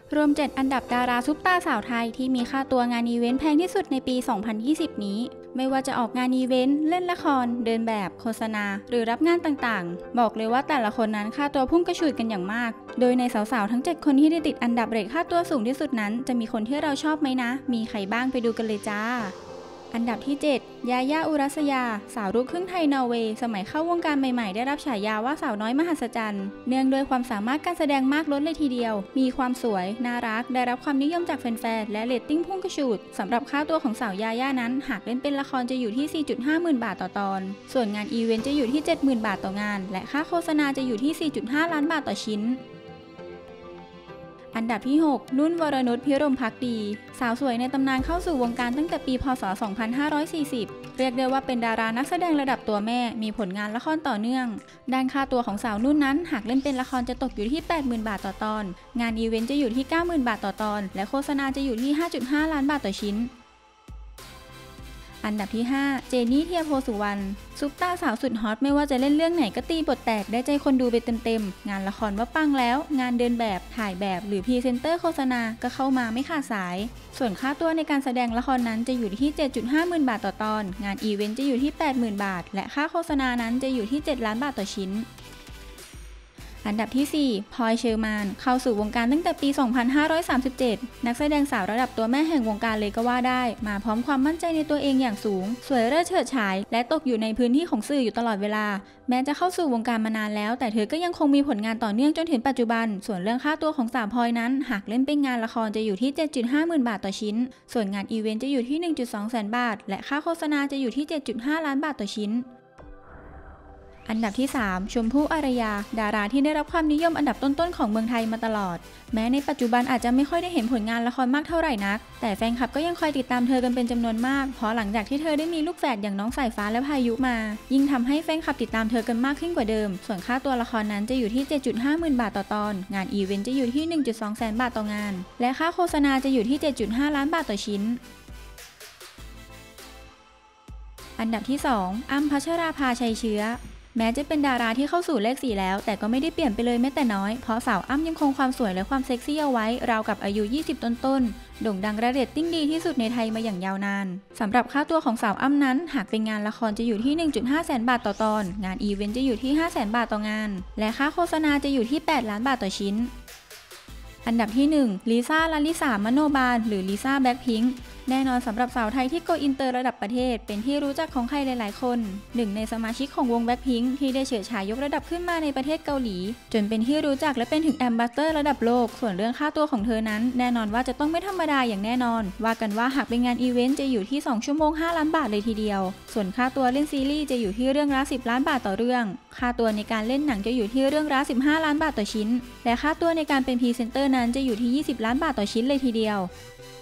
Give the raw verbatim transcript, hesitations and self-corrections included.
รวมเจ็ดอันดับดาราซุปตาสาวไทยที่มีค่าตัวงานอีเวนต์แพงที่สุดในปี สองพันยี่สิบ นี้ ไม่ว่าจะออกงานอีเวนต์ เล่นละคร เดินแบบ โฆษณา หรือรับงานต่างๆ บอกเลยว่าแต่ละคนนั้นค่าตัวพุ่งกระฉูดกันอย่างมาก โดยในสาวๆ ทั้ง เจ็ด คนที่ได้ติดอันดับเรทค่าตัวสูงที่สุดนั้นจะมีคนที่เราชอบไหมนะ มีใครบ้างไปดูกันเลยจ้าอันดับที่ เจ็ด ยาย่า อุรัสยา สาวลูกครึ่งไทยนอร์เวย์ สมัยเข้าวงการใหม่ๆ ได้รับฉายาว่าสาวน้อยมหัศจรรย์ เนื่องด้วยความสามารถการแสดงมากล้นเลยทีเดียว มีความสวย น่ารัก ได้รับความนิยมจากแฟนๆ และเรตติ้งพุ่งกระฉูด สำหรับค่าตัวของสาวยาย่านั้น หากเล่นเป็นละครจะอยู่ที่ สี่จุดห้า หมื่นบาทต่อตอน ส่วนงานอีเวนต์จะอยู่ที่ เจ็ดหมื่นบาทต่องาน และค่าโฆษณาจะอยู่ที่ สี่จุดห้า ล้านบาทต่อชิ้นอันดับที่ หก นุ่น วรนุช พิรมภักดี สาวสวยในตำนานเข้าสู่วงการตั้งแต่ปี พ.ศ. สองพันห้าร้อยสี่สิบ เรียกได้ว่าเป็นดารานักแสดงระดับตัวแม่ มีผลงานละครต่อเนื่อง ด้านค่าตัวของสาวนุ่นนั้น หากเล่นเป็นละครจะตกอยู่ที่ แปดหมื่นบาทต่อตอน งานอีเวนต์จะอยู่ที่ เก้าหมื่นบาทต่อตอน และโฆษณาจะอยู่ที่ ห้าจุดห้า ล้านบาทต่อชิ้นอันดับที่ ห้า เจนี่ เทียโพสุวรรณ ซุปตาสาวสุดฮอตไม่ว่าจะเล่นเรื่องไหนก็ตีบทแตกได้ใจคนดูไปเต็มๆงานละครว่าปังแล้วงานเดินแบบถ่ายแบบหรือพรีเซนเตอร์โฆษณาก็เข้ามาไม่ขาดสายส่วนค่าตัวในการแสดงละครนั้นจะอยู่ที่ เจ็ดจุดห้า หมื่นบาทต่อตอนงานอีเวนต์จะอยู่ที่ แปดหมื่นบาทและค่าโฆษณานั้นจะอยู่ที่ เจ็ดล้านบาทต่อชิ้นอันดับที่ สี่ พลอย เชอร์มาน เข้าสู่วงการตั้งแต่ปี สองพันห้าร้อยสามสิบเจ็ด นักแสดงสาวระดับตัวแม่แห่งวงการเลยก็ว่าได้ มาพร้อมความมั่นใจในตัวเองอย่างสูง สวยเลิศเฉิดฉาย และตกอยู่ในพื้นที่ของสื่ออยู่ตลอดเวลา แม้จะเข้าสู่วงการมานานแล้ว แต่เธอก็ยังคงมีผลงานต่อเนื่องจนถึงปัจจุบัน ส่วนเรื่องค่าตัวของสาวพลอยนั้น หากเล่นเป็นงานละครจะอยู่ที่ เจ็ดจุดห้า หมื่นบาทต่อชิ้น ส่วนงานอีเวนต์จะอยู่ที่ หนึ่งจุดสอง แสนบาท และค่าโฆษณาจะอยู่ที่ เจ็ดจุดห้า ล้านบาทต่อชิ้นอันดับที่ สาม ชมพู่ อารยา ดาราที่ได้รับความนิยมอันดับต้นๆของเมืองไทยมาตลอด แม้ในปัจจุบันอาจจะไม่ค่อยได้เห็นผลงานละครมากเท่าไหร่นัก แต่แฟนคลับก็ยังคอยติดตามเธอกันเป็นจำนวนมาก เพราะหลังจากที่เธอได้มีลูกแฝดอย่างน้องสายฟ้าและพายุมา ยิ่งทำให้แฟนคลับติดตามเธอกันมากขึ้นกว่าเดิม ส่วนค่าตัวละครนั้นจะอยู่ที่ เจ็ดจุดห้า หมื่นบาทต่อตอน งานอีเวนต์จะอยู่ที่ หนึ่งจุดสอง แสนบาทต่องาน และค่าโฆษณาจะอยู่ที่ เจ็ดจุดห้า ล้านบาทต่อชิ้นอันดับที่ สอง อ้ำ พัชราภา ชัยเชื้อแม้จะเป็นดาราที่เข้าสู่เลขสี่แล้วแต่ก็ไม่ได้เปลี่ยนไปเลยแม้แต่น้อยเพราะสาวอ้ำยังคงความสวยและความเซ็กซี่เอาไว้ราวกับอายุยี่สิบต้นๆโด่งดังและเรตติ้งดีที่สุดในไทยมาอย่างยาวนานสำหรับค่าตัวของสาวอ้ำนั้นหากเป็นงานละครจะอยู่ที่ หนึ่งจุดห้า แสนบาทต่อตอนงานอีเวนต์จะอยู่ที่ ห้าแสนบาทต่องานและค่าโฆษณาจะอยู่ที่ แปดล้านบาทต่อชิ้นอันดับที่ หนึ่ง ลิซ่า ลลิสา มโนบาลหรือลิซ่า แบล็คพิงค์แน่นอนสำหรับสาวไทยที่โกอินเตอร์ระดับประเทศเป็นที่รู้จักของใครหลายๆคนหนึ่งในสมาชิกของวงแบล็คพิงค์ที่ได้เฉิดฉายยกระดับขึ้นมาในประเทศเกาหลีจนเป็นที่รู้จักและเป็นถึงแอมบาสเดอร์ระดับโลกส่วนเรื่องค่าตัวของเธอนั้นแน่นอนว่าจะต้องไม่ธรรมดาอย่างแน่นอนว่ากันว่าหากเป็นงานอีเวนต์จะอยู่ที่สองชั่วโมงห้าล้านบาทเลยทีเดียวส่วนค่าตัวเล่นซีรีส์จะอยู่ที่เรื่องละสิบล้านบาทต่อเรื่องค่าตัวในการเล่นหนังจะอยู่ที่เรื่องละสิบห้าล้านบาทต่อชิ้นและค่าตัวในการเป็นพรีเซนเตอร์นั้นจะอยู่ที่ยี่สิบล้านบาทต่อชิ้นเลยทีเดียว